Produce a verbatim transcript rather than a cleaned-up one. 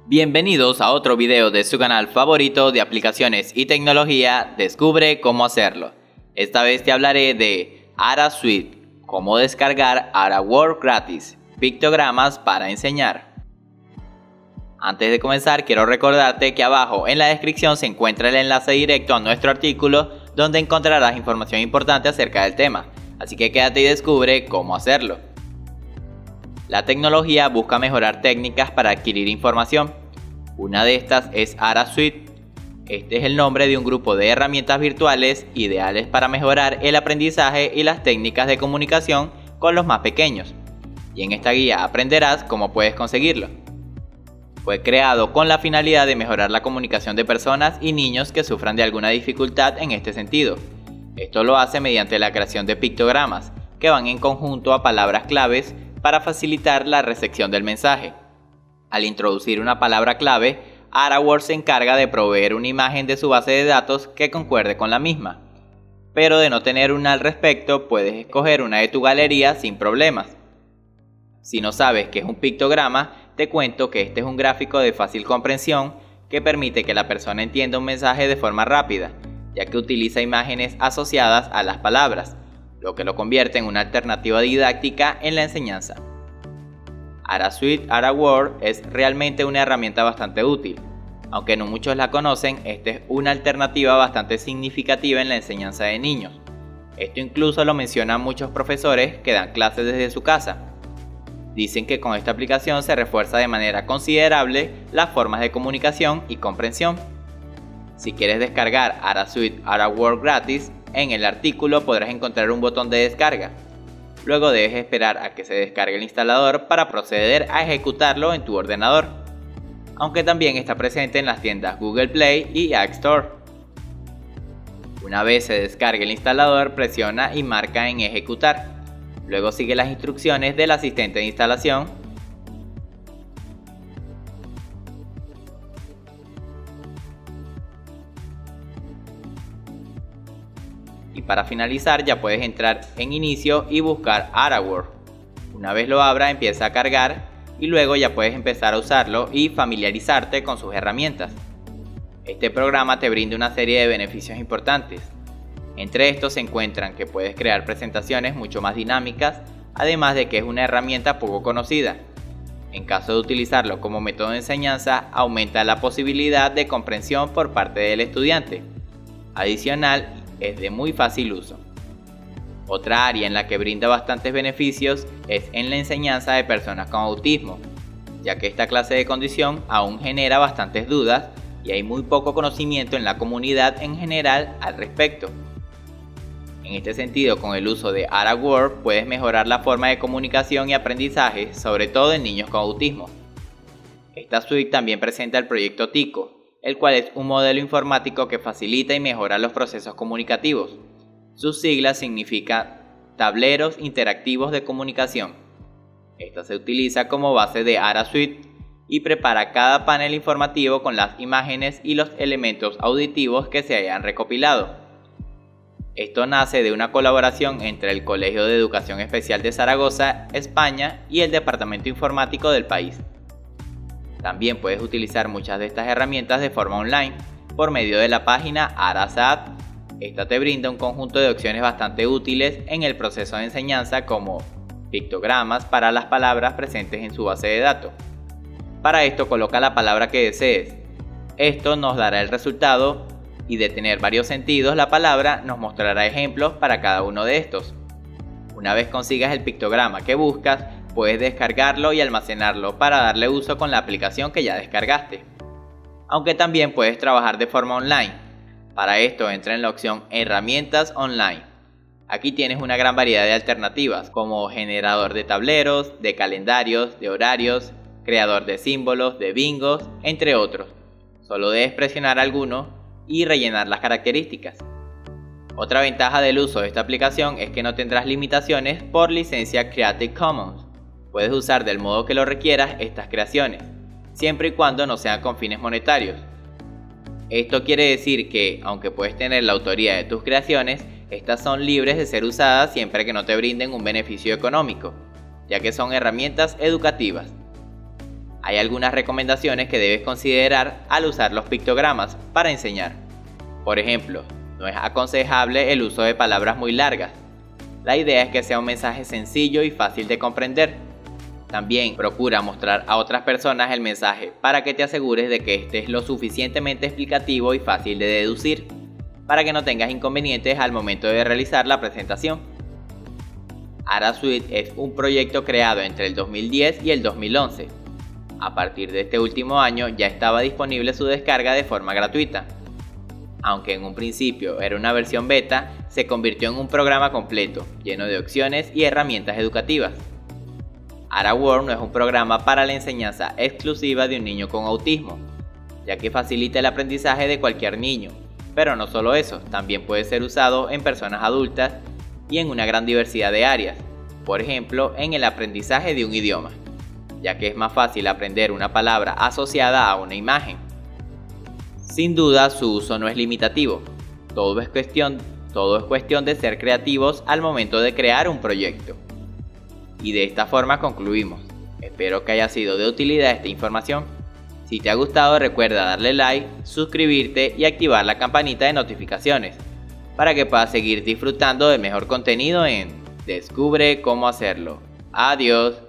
Bienvenidos a otro video de su canal favorito de aplicaciones y tecnología, Descubre cómo hacerlo. Esta vez te hablaré de Ara Suite, cómo descargar Ara Word gratis, pictogramas para enseñar. Antes de comenzar, quiero recordarte que abajo en la descripción se encuentra el enlace directo a nuestro artículo donde encontrarás información importante acerca del tema, así que quédate y descubre cómo hacerlo. La tecnología busca mejorar técnicas para adquirir información. Una de estas es Ara Suite. Este es el nombre de un grupo de herramientas virtuales ideales para mejorar el aprendizaje y las técnicas de comunicación con los más pequeños. Y en esta guía aprenderás cómo puedes conseguirlo. Fue creado con la finalidad de mejorar la comunicación de personas y niños que sufran de alguna dificultad en este sentido. Esto lo hace mediante la creación de pictogramas, que van en conjunto a palabras claves para facilitar la recepción del mensaje. Al introducir una palabra clave, Ara Word se encarga de proveer una imagen de su base de datos que concuerde con la misma. Pero de no tener una al respecto, puedes escoger una de tu galería sin problemas. Si no sabes qué es un pictograma, te cuento que este es un gráfico de fácil comprensión que permite que la persona entienda un mensaje de forma rápida, ya que utiliza imágenes asociadas a las palabras, lo que lo convierte en una alternativa didáctica en la enseñanza. Ara Suite Ara Word es realmente una herramienta bastante útil. Aunque no muchos la conocen, esta es una alternativa bastante significativa en la enseñanza de niños. Esto incluso lo mencionan muchos profesores que dan clases desde su casa. Dicen que con esta aplicación se refuerza de manera considerable las formas de comunicación y comprensión. Si quieres descargar Ara Suite Ara Word gratis, en el artículo podrás encontrar un botón de descarga. Luego debes esperar a que se descargue el instalador para proceder a ejecutarlo en tu ordenador, aunque también está presente en las tiendas Google Play y App Store. Una vez se descargue el instalador, presiona y marca en ejecutar. Luego sigue las instrucciones del asistente de instalación. Y para finalizar ya puedes entrar en inicio y buscar Ara Word. Una vez lo abra, empieza a cargar y luego ya puedes empezar a usarlo y familiarizarte con sus herramientas. Este programa te brinda una serie de beneficios importantes. Entre estos se encuentran que puedes crear presentaciones mucho más dinámicas, además de que es una herramienta poco conocida. En caso de utilizarlo como método de enseñanza, aumenta la posibilidad de comprensión por parte del estudiante. Adicional, es de muy fácil uso. Otra área en la que brinda bastantes beneficios es en la enseñanza de personas con autismo, ya que esta clase de condición aún genera bastantes dudas y hay muy poco conocimiento en la comunidad en general al respecto. En este sentido, con el uso de Ara Word puedes mejorar la forma de comunicación y aprendizaje, sobre todo en niños con autismo. Esta suite también presenta el proyecto Tico, el cual es un modelo informático que facilita y mejora los procesos comunicativos. Sus siglas significan Tableros Interactivos de Comunicación. Esta se utiliza como base de Ara Suite y prepara cada panel informativo con las imágenes y los elementos auditivos que se hayan recopilado. Esto nace de una colaboración entre el Colegio de Educación Especial de Zaragoza, España, y el Departamento Informático del país. También puedes utilizar muchas de estas herramientas de forma online, por medio de la página Arasat. Esta te brinda un conjunto de opciones bastante útiles en el proceso de enseñanza, como pictogramas para las palabras presentes en su base de datos. Para esto coloca la palabra que desees. Esto nos dará el resultado y de tener varios sentidos la palabra nos mostrará ejemplos para cada uno de estos. Una vez consigas el pictograma que buscas, puedes descargarlo y almacenarlo para darle uso con la aplicación que ya descargaste. Aunque también puedes trabajar de forma online. Para esto entra en la opción Herramientas Online. Aquí tienes una gran variedad de alternativas, como generador de tableros, de calendarios, de horarios, creador de símbolos, de bingos, entre otros. Solo debes presionar alguno y rellenar las características. Otra ventaja del uso de esta aplicación es que no tendrás limitaciones por licencia Creative Commons. Puedes usar del modo que lo requieras estas creaciones, siempre y cuando no sean con fines monetarios. Esto quiere decir que, aunque puedes tener la autoría de tus creaciones, estas son libres de ser usadas siempre que no te brinden un beneficio económico, ya que son herramientas educativas. Hay algunas recomendaciones que debes considerar al usar los pictogramas para enseñar. Por ejemplo, no es aconsejable el uso de palabras muy largas. La idea es que sea un mensaje sencillo y fácil de comprender. También procura mostrar a otras personas el mensaje para que te asegures de que este es lo suficientemente explicativo y fácil de deducir, para que no tengas inconvenientes al momento de realizar la presentación. Ara Suite es un proyecto creado entre el dos mil diez y el dos mil once. A partir de este último año ya estaba disponible su descarga de forma gratuita. Aunque en un principio era una versión beta, se convirtió en un programa completo, lleno de opciones y herramientas educativas. AraWorld no es un programa para la enseñanza exclusiva de un niño con autismo, ya que facilita el aprendizaje de cualquier niño, pero no solo eso, también puede ser usado en personas adultas y en una gran diversidad de áreas, por ejemplo en el aprendizaje de un idioma, ya que es más fácil aprender una palabra asociada a una imagen. Sin duda su uso no es limitativo, todo es cuestión, todo es cuestión de ser creativos al momento de crear un proyecto. Y de esta forma concluimos. Espero que haya sido de utilidad esta información. Si te ha gustado, recuerda darle like, suscribirte y activar la campanita de notificaciones para que puedas seguir disfrutando del mejor contenido en Descubre cómo hacerlo. Adiós.